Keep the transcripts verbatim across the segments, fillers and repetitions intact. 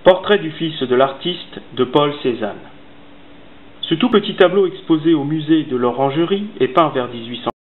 Portrait du fils de l'artiste de Paul Cézanne. Ce tout petit tableau exposé au musée de l'Orangerie et peint vers mille huit cent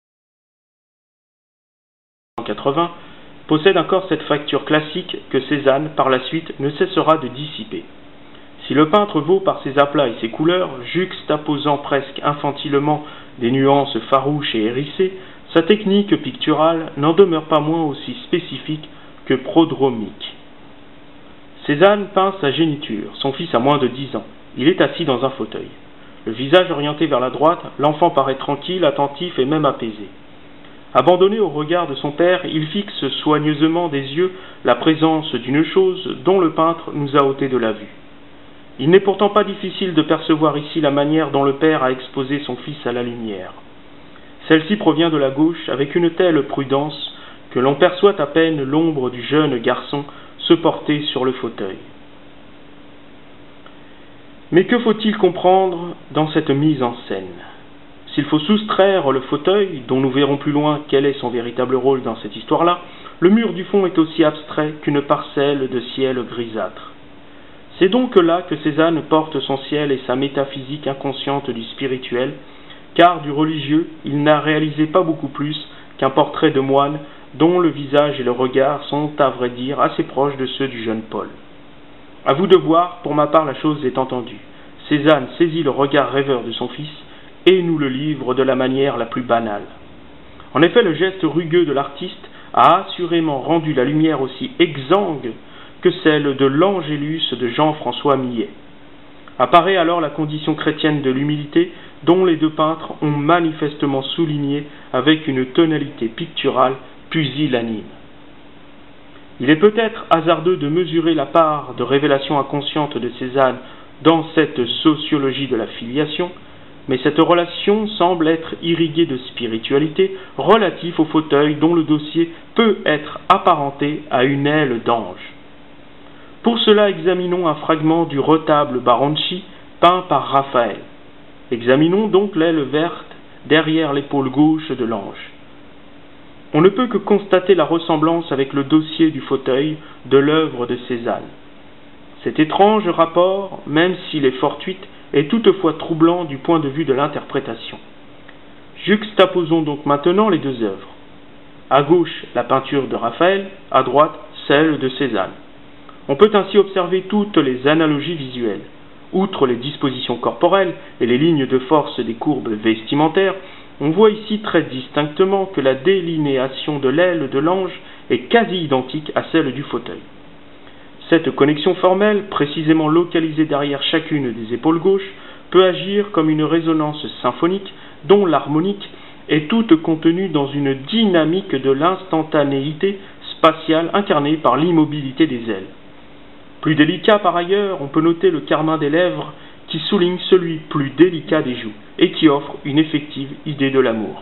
quatre-vingts possède encore cette facture classique que Cézanne, par la suite, ne cessera de dissiper. Si le peintre vaut par ses aplats et ses couleurs, juxtaposant presque infantilement des nuances farouches et hérissées, sa technique picturale n'en demeure pas moins aussi spécifique que prodromique. Cézanne peint sa géniture, son fils a moins de dix ans. Il est assis dans un fauteuil. Le visage orienté vers la droite, l'enfant paraît tranquille, attentif et même apaisé. Abandonné au regard de son père, il fixe soigneusement des yeux la présence d'une chose dont le peintre nous a ôté de la vue. Il n'est pourtant pas difficile de percevoir ici la manière dont le père a exposé son fils à la lumière. Celle-ci provient de la gauche avec une telle prudence que l'on perçoit à peine l'ombre du jeune garçon se porter sur le fauteuil. Mais que faut-il comprendre dans cette mise en scène? S'il faut soustraire le fauteuil, dont nous verrons plus loin quel est son véritable rôle dans cette histoire-là, le mur du fond est aussi abstrait qu'une parcelle de ciel grisâtre. C'est donc là que Cézanne porte son ciel et sa métaphysique inconsciente du spirituel, car du religieux, il n'a réalisé pas beaucoup plus qu'un portrait de moine dont le visage et le regard sont, à vrai dire, assez proches de ceux du jeune Paul. À vous de voir, pour ma part la chose est entendue. Cézanne saisit le regard rêveur de son fils et nous le livre de la manière la plus banale. En effet, le geste rugueux de l'artiste a assurément rendu la lumière aussi exsangue que celle de l'Angélus de Jean-François Millet. Apparaît alors la condition chrétienne de l'humilité dont les deux peintres ont manifestement souligné avec une tonalité picturale pusillanime. Il est peut-être hasardeux de mesurer la part de révélation inconsciente de Cézanne dans cette sociologie de la filiation, mais cette relation semble être irriguée de spiritualité relative au fauteuil dont le dossier peut être apparenté à une aile d'ange. Pour cela, examinons un fragment du retable Baronci peint par Raphaël. Examinons donc l'aile verte derrière l'épaule gauche de l'ange. On ne peut que constater la ressemblance avec le dossier du fauteuil de l'œuvre de Cézanne. Cet étrange rapport, même s'il est fortuit, est toutefois troublant du point de vue de l'interprétation. Juxtaposons donc maintenant les deux œuvres. À gauche, la peinture de Raphaël, à droite, celle de Cézanne. On peut ainsi observer toutes les analogies visuelles. Outre les dispositions corporelles et les lignes de force des courbes vestimentaires, on voit ici très distinctement que la délinéation de l'aile de l'ange est quasi identique à celle du fauteuil. Cette connexion formelle, précisément localisée derrière chacune des épaules gauches, peut agir comme une résonance symphonique dont l'harmonique est toute contenue dans une dynamique de l'instantanéité spatiale incarnée par l'immobilité des ailes. Plus délicat par ailleurs, on peut noter le carmin des lèvres qui souligne celui plus délicat des joues et qui offre une effective idée de l'amour.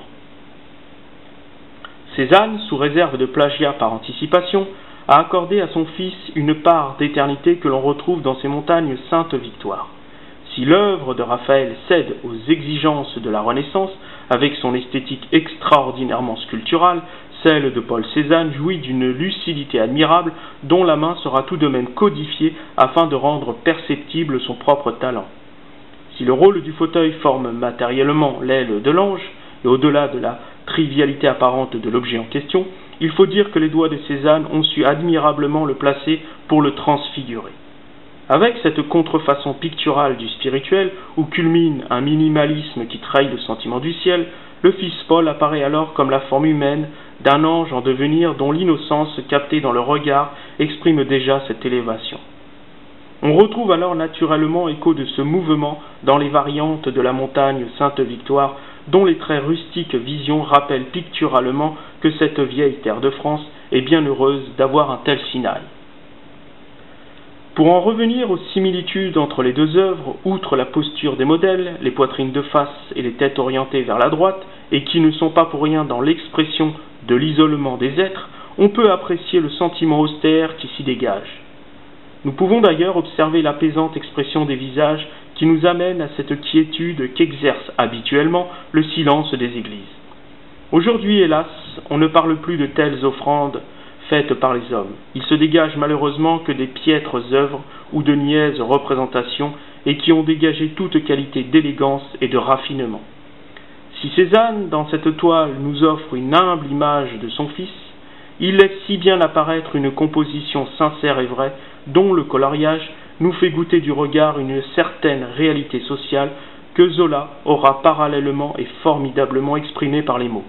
Cézanne, sous réserve de plagiat par anticipation, a accordé à son fils une part d'éternité que l'on retrouve dans ses montagnes Sainte Victoire. Si l'œuvre de Raphaël cède aux exigences de la Renaissance, avec son esthétique extraordinairement sculpturale, celle de Paul Cézanne jouit d'une lucidité admirable dont la main sera tout de même codifiée afin de rendre perceptible son propre talent. Si le rôle du fauteuil forme matériellement l'aile de l'ange, et au-delà de la trivialité apparente de l'objet en question, il faut dire que les doigts de Cézanne ont su admirablement le placer pour le transfigurer. Avec cette contrefaçon picturale du spirituel, où culmine un minimalisme qui trahit le sentiment du ciel, le fils Paul apparaît alors comme la forme humaine d'un ange en devenir dont l'innocence captée dans le regard exprime déjà cette élévation. On retrouve alors naturellement écho de ce mouvement dans les variantes de la montagne Sainte-Victoire, dont les traits rustiques visions rappellent picturalement que cette vieille terre de France est bien heureuse d'avoir un tel Sinaï. Pour en revenir aux similitudes entre les deux œuvres, outre la posture des modèles, les poitrines de face et les têtes orientées vers la droite, et qui ne sont pas pour rien dans l'expression de l'isolement des êtres, on peut apprécier le sentiment austère qui s'y dégage. Nous pouvons d'ailleurs observer l'apaisante expression des visages qui nous amène à cette quiétude qu'exerce habituellement le silence des églises. Aujourd'hui, hélas, on ne parle plus de telles offrandes faites par les hommes. Il se dégage malheureusement que des piètres œuvres ou de niaises représentations et qui ont dégagé toute qualité d'élégance et de raffinement. Si Cézanne, dans cette toile, nous offre une humble image de son fils, il laisse si bien apparaître une composition sincère et vraie, dont le coloriage nous fait goûter du regard une certaine réalité sociale que Zola aura parallèlement et formidablement exprimée par les mots.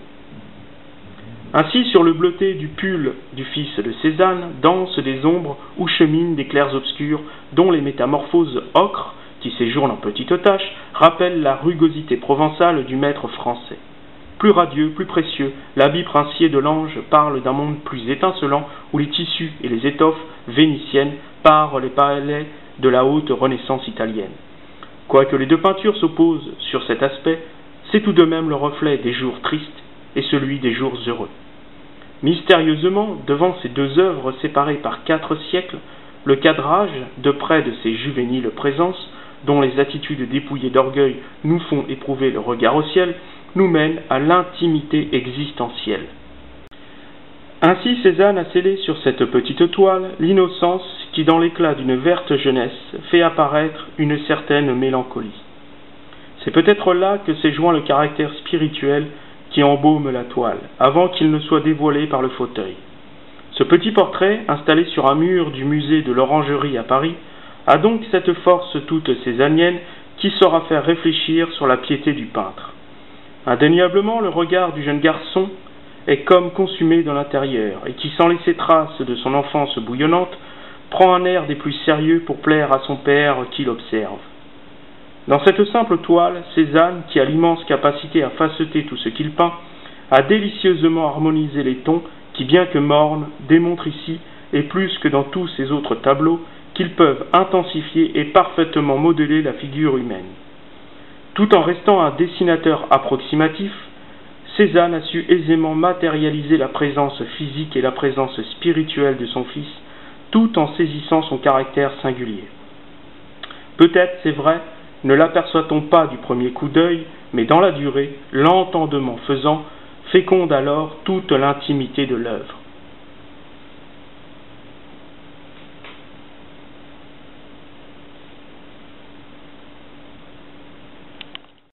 Ainsi, sur le bleuté du pull du fils de Cézanne, dansent des ombres où cheminent des clairs obscurs dont les métamorphoses ocre, qui séjournent en petites taches, rappellent la rugosité provençale du maître français. Plus radieux, plus précieux, l'habit princier de l'ange parle d'un monde plus étincelant où les tissus et les étoffes vénitiennes parent les palais de la haute Renaissance italienne. Quoique les deux peintures s'opposent sur cet aspect, c'est tout de même le reflet des jours tristes et celui des jours heureux. Mystérieusement, devant ces deux œuvres séparées par quatre siècles, le cadrage, de près de ces juvéniles présences, dont les attitudes dépouillées d'orgueil nous font éprouver le regard au ciel, nous mène à l'intimité existentielle. Ainsi Cézanne a scellé sur cette petite toile l'innocence qui, dans l'éclat d'une verte jeunesse, fait apparaître une certaine mélancolie. C'est peut-être là que s'est joint le caractère spirituel qui embaume la toile, avant qu'il ne soit dévoilé par le fauteuil. Ce petit portrait, installé sur un mur du musée de l'Orangerie à Paris, a donc cette force toute cézannienne qui saura faire réfléchir sur la piété du peintre. Indéniablement, le regard du jeune garçon est comme consumé dans l'intérieur, et qui, sans laisser trace de son enfance bouillonnante, prend un air des plus sérieux pour plaire à son père qui l'observe. Dans cette simple toile, Cézanne, qui a l'immense capacité à faceter tout ce qu'il peint, a délicieusement harmonisé les tons qui, bien que mornes, démontrent ici, et plus que dans tous ses autres tableaux, qu'ils peuvent intensifier et parfaitement modeler la figure humaine. Tout en restant un dessinateur approximatif, Cézanne a su aisément matérialiser la présence physique et la présence spirituelle de son fils, tout en saisissant son caractère singulier. Peut-être, c'est vrai, ne l'aperçoit-on pas du premier coup d'œil, mais dans la durée, l'entendement faisant, féconde alors toute l'intimité de l'œuvre.